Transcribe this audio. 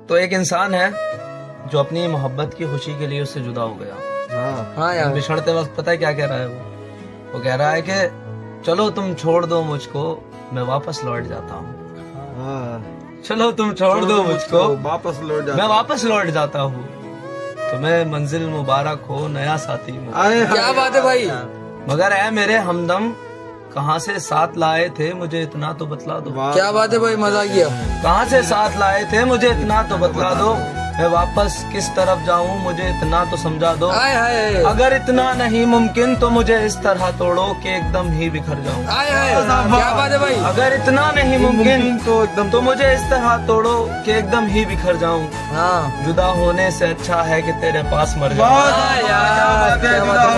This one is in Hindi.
तो एक इंसान है जो अपनी मोहब्बत की खुशी के लिए उससे जुदा हो गया। हाँ यार। बिछड़ते वक्त पता है क्या कह रहा है वो कह रहा है कि चलो तुम छोड़ दो मुझको, मैं वापस लौट जाता हूँ। चलो तुम छोड़ दो मुझको, वापस लौट मैं वापस लौट जाता हूँ। तुम्हें मंजिल मुबारक हो नया साथी मुबारक। क्या बात है भाई। मगर है मेरे हमदम कहाँ से साथ लाए थे मुझे इतना तो बतला दो। क्या बात है भाई, मजा किया। कहाँ से साथ लाए थे मुझे इतना तो बतला दो। मैं वापस किस तरफ जाऊँ मुझे इतना तो समझा दो। अगर इतना नहीं मुमकिन तो मुझे इस तरह तोड़ो कि एकदम ही बिखर जाऊँ। क्या बात है भाई। अगर इतना नहीं मुमकिन तो एकदम तो मुझे इस तरह तोड़ो कि एकदम ही बिखर जाऊँ। हाँ जुदा होने से अच्छा है कि तेरे पास मर यार। जाऊँ।